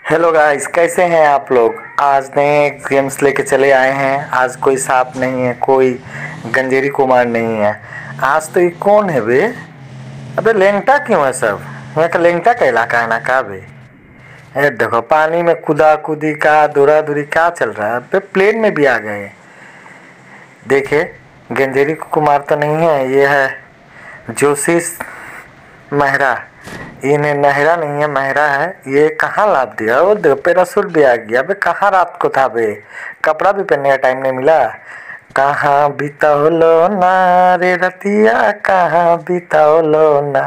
Hello guys, कैसे हैं आप लोग। आज नए गेम्स लेके चले आए हैं। आज कोई सांप नहीं है, कोई गंजेरी कुमार नहीं है। आज तो ये कौन है बे। अबे लेंटा क्यों है सब। यहाँ का लेंटा का इलाका है ना का बे। ये देखो पानी में कूदा कूदी का दूरा दूरी क्या चल रहा है। अबे प्लेन में भी आ गए। देखे गंजेरी कुमार तो नहीं है, ये है जोशीस मेहरा। इन्हें नहरा नहीं है, महरा है। ये कहाँ लाद दिया। वो देखो पैरासूट भी आ गया। अबे कहाँ रात को था बे। कपड़ा भी पहनने का टाइम नहीं मिला। कहाँ बिताओ ना रे रतिया, कहाँ बिताओ ना।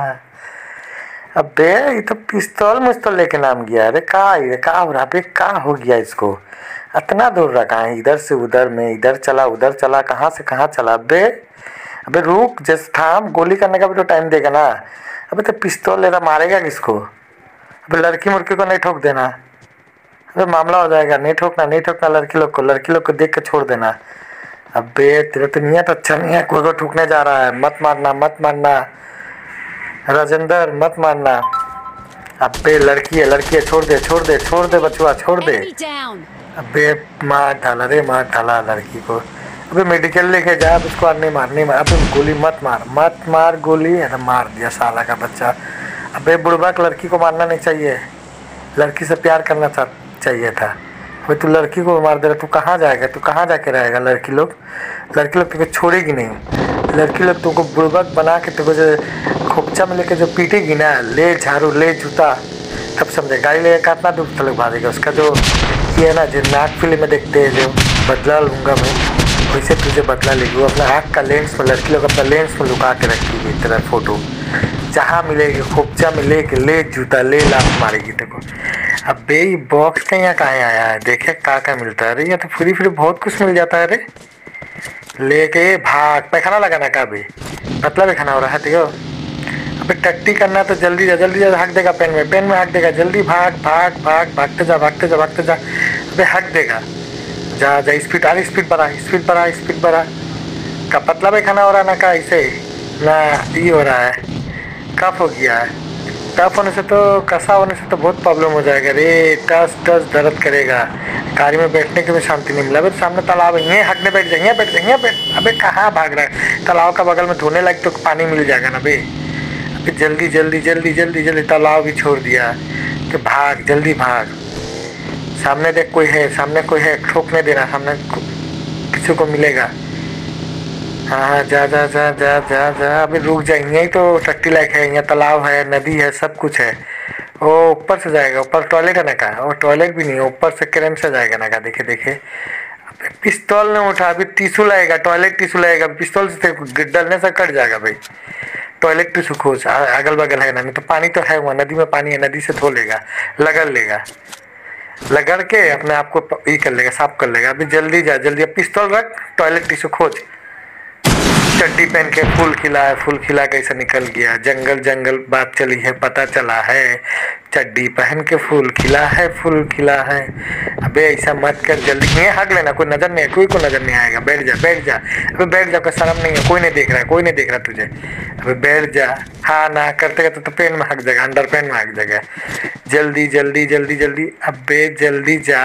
अबे ये तो पिस्तौल मुस्तौल लेके नाम गया। अरे का हो रहा। अबे का हो गया इसको। इतना दूर रखा है, इधर से उधर में, इधर चला उधर चला, कहाँ से कहाँ चला। अबे अबे रुक, जैसे थाम। गोली करने का भी तो टाइम देगा ना। अबे तो पिस्तौल ले रहा, मारेगा किसको। अबे लड़की मुड़की को नहीं ठोक देना। अबे मामला हो जाएगा। नहीं ठोकना नहीं ठोकना लड़की लोग को देख के छोड़ देना। अबे तेरा तो नियत अच्छा नहीं है। कोई को ठोकने जा रहा है। मत मारना मत मारना राजेंद्र, मत मारना। अबे लड़की है, छोड़ दे छोड़ दे छोड़ दे बचुआ, छोड़ दे। अबे मार डाला रे, मार डाला लड़की को। अबे मेडिकल लेके जा। अब उसको नहीं मार नहीं मार। अबे गोली मत मार गोली। अरे मार दिया साला का बच्चा। अबे बुढ़बा लड़की को मारना नहीं चाहिए। लड़की से प्यार करना चाहिए था। अबे तू लड़की को मार दे रहा। तू कहाँ जाएगा, तू कहाँ जाके रहेगा। लड़की लोग तुझे छोड़ेगी नहीं। लड़की लोग तुमको बुड़बक बना के तुमको जो खोपचा में लेके जो पीटेगी ना, ले झाड़ू ले जूता, तब समझे। गाड़ी लेकर काटना दूर तक भागेगा। उसका जो ये है ना, जो नाक फिल्म में देखते हैं, जो बदला लूँगा मैं, वैसे तुझे बदला लेगी। वो अपना आँख का लेंस में, लड़की लोग अपना लेंस में लुका के रखेगी तेरा फोटो। जहाँ मिलेगी खोपचा में लेके ले जूता ले लात मारेगी देखो। अबे ये बॉक्स का यहाँ कहाँ आया है। देखे क्या मिलता है। अरे यहाँ तो फ्री बहुत कुछ मिल जाता है। अरे लेके भाग। पैखाना लगाना का भी पतला पैखाना हो रहा है। ठीक है। अबे टट्टी करना तो जल्दी जा हक देगा। पेन में हक देगा। जल्दी भाग भाग भाग, भागते जा। अबे हक देगा। जा स्पीड बढ़ा का पतला पैखाना हो रहा ना का इसे ना। ये हो रहा है, कफ हो गया है। कफ होने से तो, कसा होने से तो बहुत प्रॉब्लम हो जाएगा रे। टस दर्द करेगा। गाड़ी में बैठने की भी शांति नहीं मिला। अबे सामने तालाब है, यहीं हकने बैठ जाएंगे। अबे कहाँ भाग रहा है। तालाब का बगल में धोने लगे तो पानी मिल जाएगा ना बे। अबे जल्दी तालाब भी छोड़ दिया कि भाग, जल्दी भाग। सामने देख कोई है, ठोकने देना। सामने किसी को मिलेगा। हाँ जा। अभी रुक जाएंगे। यही तो टट्टी लायक है। यहाँ तालाब है, नदी है, सब कुछ है। वो ऊपर से जाएगा। ऊपर टॉयलेट है ना का। वो टॉयलेट भी नहीं है, ऊपर से क्रेन से जाएगा ना का। देखे अबे पिस्तौल ने उठा। अभी टिश्यू लाएगा, टॉयलेट टिश्यू लाएगा। पिस्तौल से डलने से कट जाएगा भाई। टॉयलेट टिश्यू खोज, अगल बगल है ना। नहीं तो पानी तो है, वहाँ नदी में पानी है, नदी से धो लेगा, लगड़ के अपने आप को ये कर लेगा, साफ कर लेगा। अभी जल्दी जा। पिस्तौल रख, टॉयलेट टिश्यू खोज। चड्डी पहन के फूल खिला कैसे निकल गया। जंगल बात चली है, पता चला है। चड्डी पहन के फूल खिला है। अबे ऐसा मत कर, जल्दी ये हक लेना। कोई नजर नहीं है, कोई को नजर नहीं आएगा। बैठ जा। अबे बैठ जा, कोई शर्म नहीं है। कोई नहीं देख रहा तुझे। अबे बैठ जा। हाँ ना करते तो पेन में हक जाएगा, अंडर पेन में हक जाएगा। जल्दी। अबे जल्दी जा।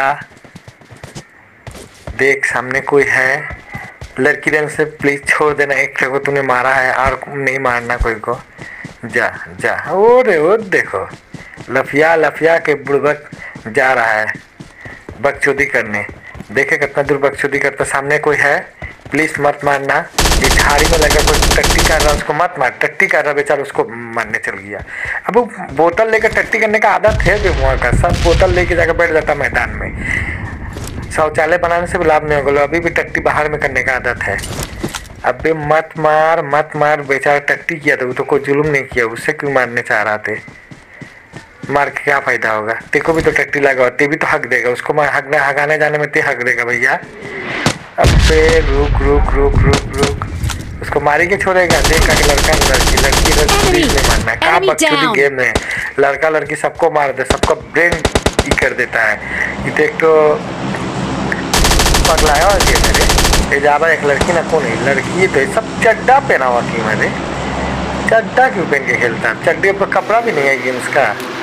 देख सामने कोई है। लड़की रंग से प्लीज छोड़ देना। एक को तूने मारा है और नहीं मारना कोई को। जा। ओ देखो लफिया के बुड़बक जा रहा है बकचोदी करने। देखे कितना दूर बकचोदी करता। सामने कोई है, प्लीज मत मारना। ये झाड़ी में लगा कोई टट्टी कर रहा, उसको मत मार। टट्टी कर रहा बेचारा, उसको मारने चल गया। अब वो बोतल लेकर टट्टी करने का आदत है बेमुआ का। सब बोतल लेके जाकर बैठ जाता मैदान में। शौचालय बनाने से भी लाभ नहीं होगा। अभी भी टट्टी बाहर में करने का आदत है। अबे मत मार। बेचारा टट्टी किया था, वो तो कोई जुल्म नहीं किया। उससे क्यों मारने चाह रहा थे। मार के क्या फायदा होगा। तेको भी तो टट्टी लगा, ते भी तो हक देगा। उसको हगाने जाने में ते हक देगा भैया। अबे रुक। उसको मारी के छोड़ेगा। देखा कि लड़की नहीं मारना। क्या बकचोदी गेम है। लड़का लड़की सबको मार दे, सबका ब्रेन कर देता है। ये तो एक तो पगलाया और ये मेरे जावा एक लड़की ना कौन है। लड़की तो सब चड्डा पहना हुआ थी। मैंने चड्डा क्यों पहन के खेलता। चड्डे पर कपड़ा भी नहीं है गेम्स का।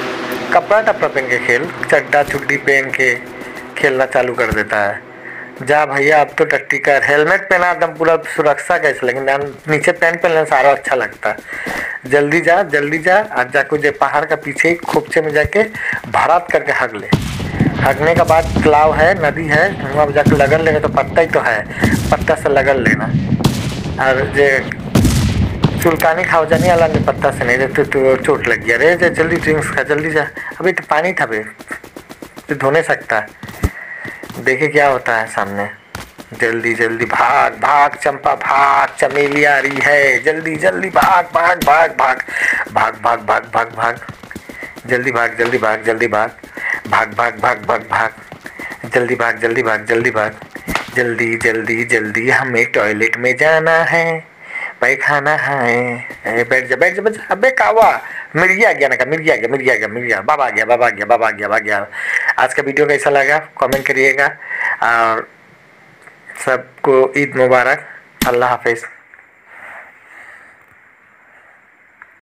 कपड़ा टपड़ा पहन के खेल, चड्डा चुड्डी पहन के खेलना चालू कर देता है। जा भैया अब तो टट्टी कर, हेलमेट पहना एकदम पूरा सुरक्षा कैसे, लेकिन नीचे पैंट पहनना सारा अच्छा लगता है। जल्दी जा आज जाको जे पहाड़ का पीछे खोपचे में जाके भरात करके हग ले। हगने के बाद तालाब है, नदी है, वहाँ जाकर लगन लेगा तो पत्ता ही तो है, पत्ता से लगन लेना। और जे चुलकानी खाओ जाने वाला नहीं, पत्ता से नहीं रहते तो चोट लग गया रे। जल्दी ड्रिंक्स खा, जल्दी जा। अभी तो पानी था बे, तो धो नहीं सकता। देखे क्या होता है सामने। जल्दी जल्दी भाग भाग चंपा भाग, चमेली आ रही है, जल्दी जल्दी भाग भाग भाग भाग भाग भाग भाग भाग भाग, जल्दी भाग जल्दी भाग जल्दी भाग भाग भाग भाग भाग भाग, जल्दी भाग जल्दी भाग जल्दी भाग, जल्दी जल्दी जल्दी हमें टॉयलेट में जाना है, पैखाना है। बैठ जा बैठ जा बैठ जा। अबे कावा मिर्गिया गया ना, का मिर्गिया बाबा आ गया। आज का वीडियो कैसा लगा कमेंट करिएगा और सबको ईद मुबारक। अल्लाह हाफिज़।